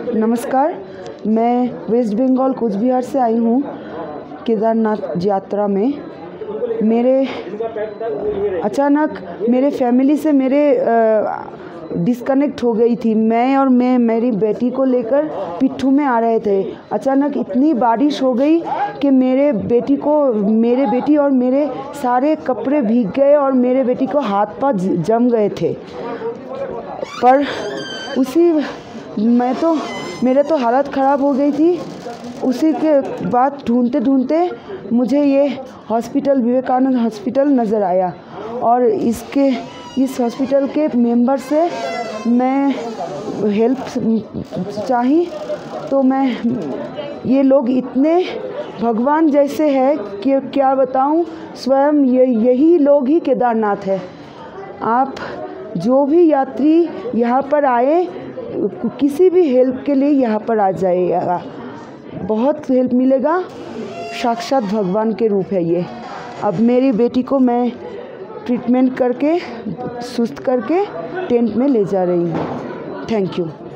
नमस्कार, मैं वेस्ट बंगाल कूच बिहार से आई हूँ केदारनाथ यात्रा में। अचानक मेरे फैमिली से डिस्कनेक्ट हो गई थी। मैं और मेरी बेटी को लेकर पिट्ठू में आ रहे थे। अचानक इतनी बारिश हो गई कि मेरे बेटी और मेरे सारे कपड़े भीग गए और मेरे बेटी को हाथ पाँव जम गए थे। पर मेरे तो हालत ख़राब हो गई थी। उसी के बाद ढूंढते मुझे ये हॉस्पिटल विवेकानंद हॉस्पिटल नज़र आया और इस हॉस्पिटल के मेंबर से मैं हेल्प चाही। तो ये लोग इतने भगवान जैसे हैं कि क्या बताऊं, स्वयं यही लोग ही केदारनाथ है। आप जो भी यात्री यहाँ पर आए, किसी भी हेल्प के लिए यहाँ पर आ जाइएगा, बहुत हेल्प मिलेगा। साक्षात भगवान के रूप है ये। अब मेरी बेटी को मैं ट्रीटमेंट करके सुस्त करके टेंट में ले जा रही हूँ। Thank you.